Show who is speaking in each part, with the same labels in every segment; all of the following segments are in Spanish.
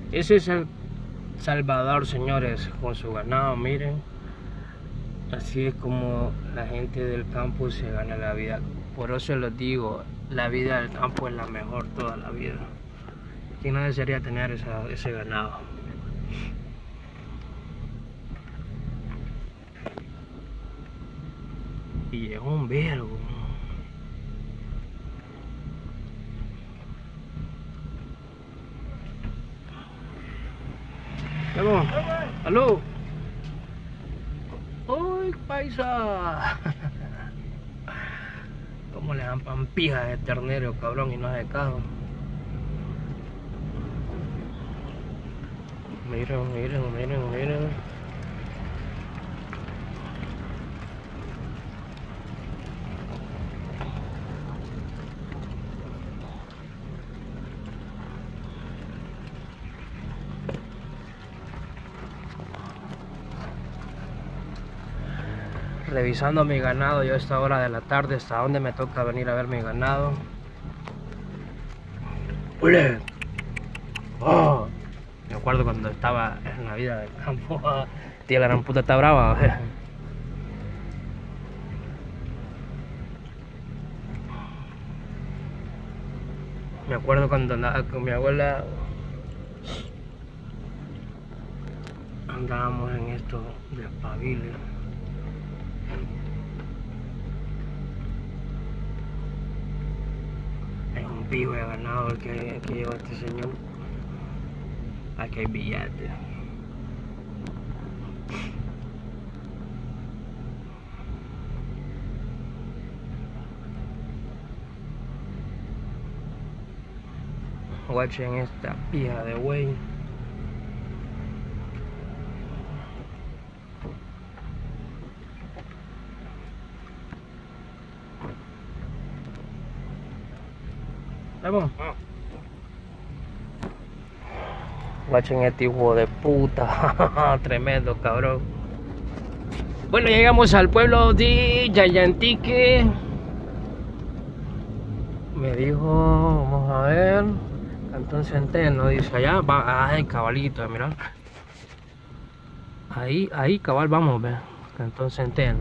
Speaker 1: Ese es El Salvador, señores, con su ganado, miren. Así es como la gente del campo se gana la vida. Por eso les digo, la vida del campo es la mejor toda la vida. ¿Quién no desearía tener ese ganado? Y es un vergo. Vamos, aló. ¡Uy, paisa! ¿Cómo le dan pampijas de ternero, cabrón, y no hace caso? Miren, miren, miren, miren. Revisando mi ganado yo a esta hora de la tarde, hasta donde me toca venir a ver mi ganado. ¡Ule! ¡Oh! Me acuerdo cuando estaba en la vida del campo. Tía, la gran puta está brava. Me acuerdo cuando andaba con mi abuela. Andábamos en esto de espabiles. Es un pijo de ganado el que lleva este señor. Aquí hay billetes. Watchen esta pija de güey. Vamos. Watchen este hijo de puta. Tremendo cabrón. Bueno, llegamos al pueblo de Yayantique. Me dijo, vamos a ver, Cantón Centeno, dice allá, va, ay, cabalito, mirá. Ahí, cabal, vamos, ve, Cantón Centeno.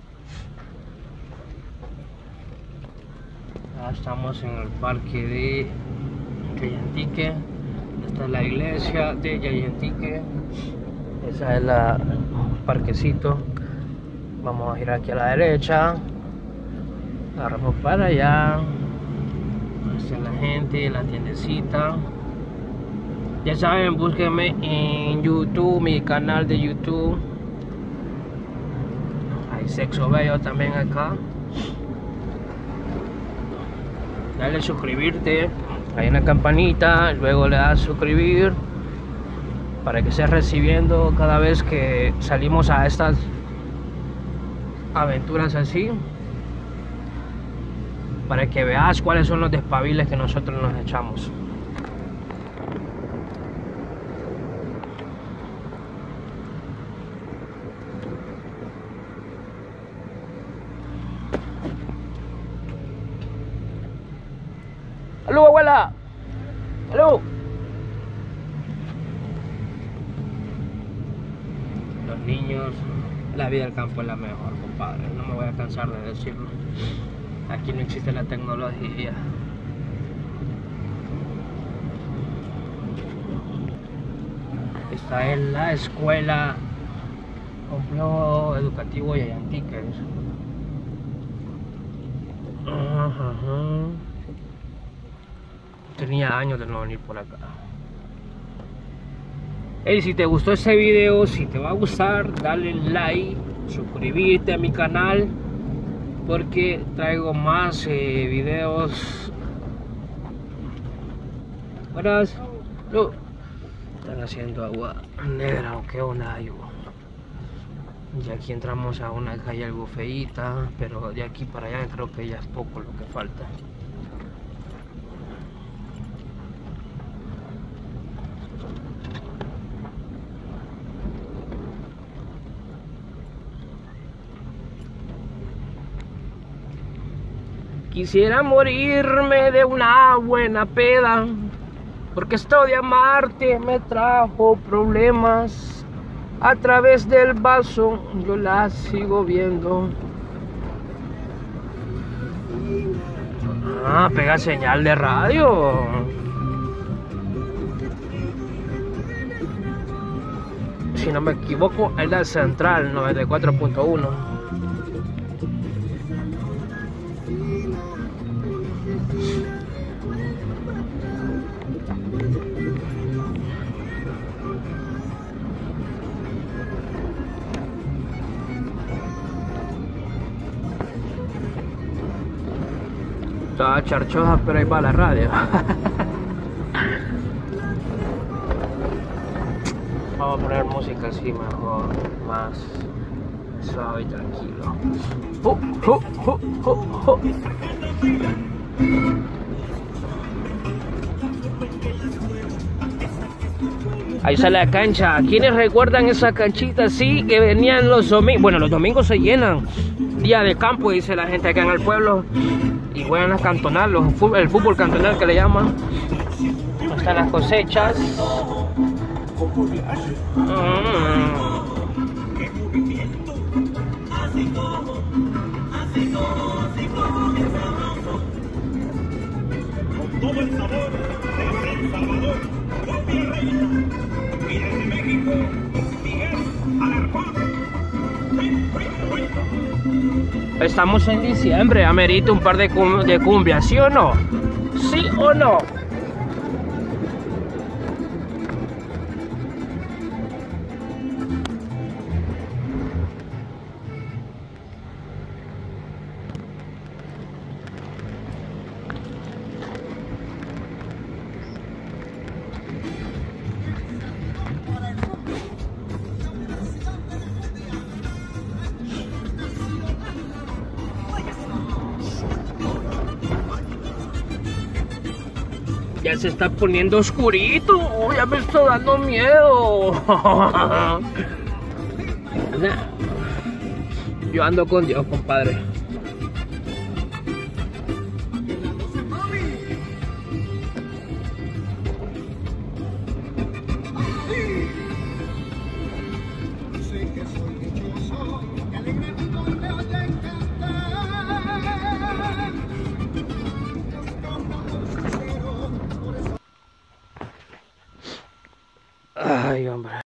Speaker 1: Ya estamos en el parque de Yayantique. Esta es la iglesia de Yayantique. Esa es el parquecito. Vamos a girar aquí a la derecha. Agarramos para allá. Hacia la gente, la tiendecita. Ya saben, búsquenme en YouTube, mi canal de YouTube. Hay Sexo Bello también acá. Dale suscribirte. Hay una campanita, luego le das suscribir para que estés recibiendo cada vez que salimos a estas aventuras así, para que veas cuáles son los despabiles que nosotros nos echamos. ¡Aló, abuela! ¡Aló! Los niños, la vida del campo es la mejor, compadre. No me voy a cansar de decirlo. Aquí no existe la tecnología. Esta es la escuela Complejo Educativo Yayantique. Tenía años de no venir por acá. Hey, si te gustó este video, si te va a gustar, dale like, suscribirte a mi canal, porque traigo más videos. Buenas. No. Están haciendo agua negra, o qué onda, yo. Y aquí entramos a una calle algo feíta, pero de aquí para allá creo que ya es poco lo que falta. Quisiera morirme de una buena peda Porque esto de amarte me trajo problemas. A través del vaso yo la sigo viendo. Ah, pega señal de radio. Si no me equivoco, es la central 94.1. Toda charchosa, pero ahí va la radio. Vamos a poner música así mejor, más suave y tranquilo. Ahí está la cancha. ¿Quiénes recuerdan esa canchita así que venían los domingos? Bueno, los domingos se llenan. Día de campo, dice la gente acá en el pueblo. Y juegan las cantonal, el fútbol cantonal que le llaman. Están las cosechas.
Speaker 2: Todo el sabor de El Salvador, Copia Reina. Y desde México, Miguel Alarcón.
Speaker 1: Estamos en diciembre, amerita un par de cumbias, ¿sí o no? ¿Sí o no? Ya se está poniendo oscurito, ya me está dando miedo. Yo ando con Dios, compadre.